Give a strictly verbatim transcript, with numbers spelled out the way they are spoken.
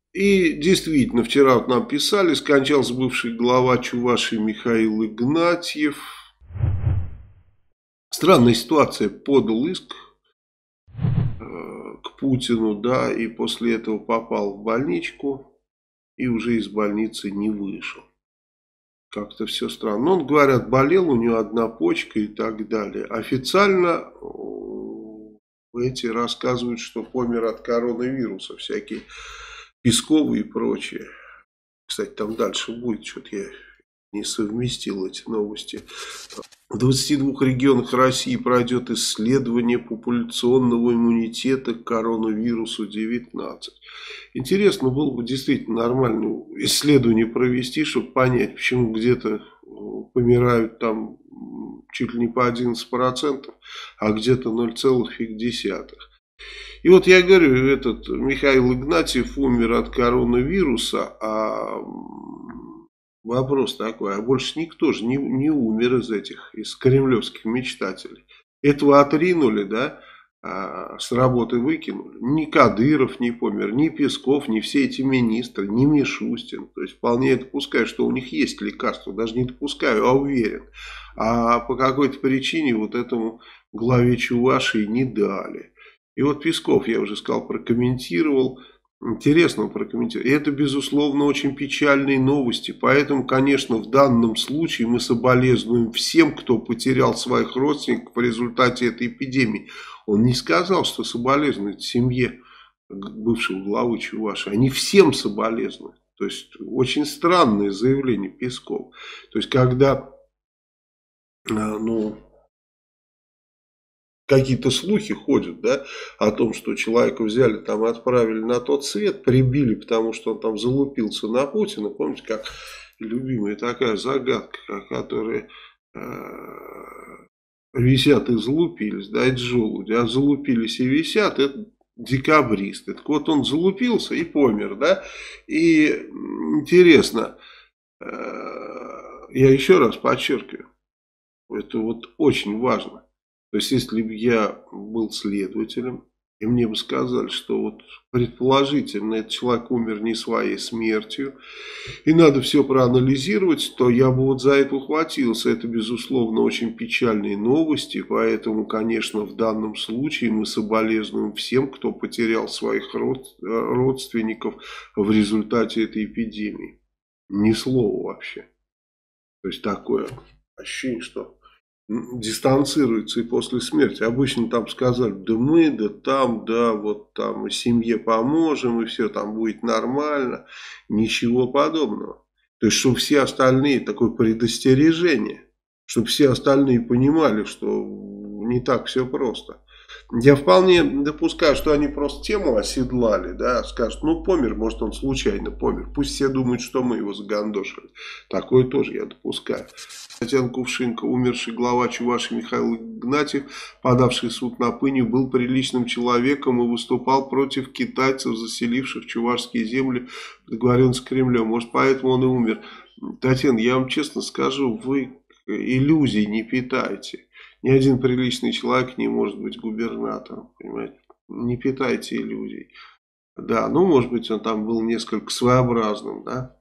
И действительно, вчера вот нам писали, скончался бывший глава Чувашии Михаил Игнатьев. Странная ситуация, подал иск э, к Путину, да, и после этого попал в больничку и уже из больницы не вышел. Как-то все странно. Ну, он, говорят, болел, у него одна почка и так далее. Официально э, эти рассказывают, что помер от коронавируса, всякие Песковы и прочее. Кстати, там дальше будет, что-то я не совместил эти новости. В двадцати двух регионах России пройдет исследование популяционного иммунитета к коронавирусу девятнадцать. Интересно было бы действительно нормальное исследование провести, чтобы понять, почему где-то помирают там чуть ли не по одиннадцать процентов, а где-то ноль целых фиг десятых. И вот я говорю, этот Михаил Игнатьев умер от коронавируса, а вопрос такой, а больше никто же не, не умер из этих, из кремлевских мечтателей. Этого отринули, да, а с работы выкинули. Ни Кадыров не помер, ни Песков, ни все эти министры, ни Мишустин. То есть вполне допускаю, что у них есть лекарство, даже не допускаю, а уверен. А по какой-то причине вот этому главе Чувашии не дали. И вот Песков, я уже сказал, прокомментировал, интересно прокомментировал. И это, безусловно, очень печальные новости. Поэтому, конечно, в данном случае мы соболезнуем всем, кто потерял своих родственников в результате этой эпидемии. Он не сказал, что соболезнует семье бывшего главы Чувашии. Они всем соболезнуют. То есть, очень странное заявление Пескова. То есть, когда, ну... какие-то слухи ходят, да, о том, что человека взяли, там отправили на тот свет, прибили, потому что он там залупился на Путина. Помните, как любимая такая загадка, которая э, висят и залупились, да, это желуди, а залупились и висят, это декабристы. Так вот, он залупился и помер, да, и интересно, э, я еще раз подчеркиваю, это вот очень важно. То есть, если бы я был следователем, и мне бы сказали, что вот предположительно этот человек умер не своей смертью, и надо все проанализировать, то я бы вот за это ухватился. Это, безусловно, очень печальные новости, поэтому, конечно, в данном случае мы соболезнуем всем, кто потерял своих родственников в результате этой эпидемии. Ни слова вообще. То есть, такое ощущение, что... дистанцируется и после смерти. Обычно там сказали, да мы, да там, да, вот там и семье поможем, и все там будет нормально. Ничего подобного. То есть, чтобы все остальные, такое предостережение, чтобы все остальные понимали, что не так все просто. Я вполне допускаю, что они просто тему оседлали, да, скажут, ну помер, может он случайно помер. Пусть все думают, что мы его загандошили. Такое тоже я допускаю. Татьяна Кувшинка, умерший глава Чувашии Михаил Игнатьев, подавший в суд на Пыню, был приличным человеком и выступал против китайцев, заселивших чувашские земли по договоренности с Кремлем. Может, поэтому он и умер. Татьяна, я вам честно скажу, вы иллюзий не питаете. Ни один приличный человек не может быть губернатором, понимаете? Не питайте иллюзий. Да, ну, может быть, он там был несколько своеобразным, да?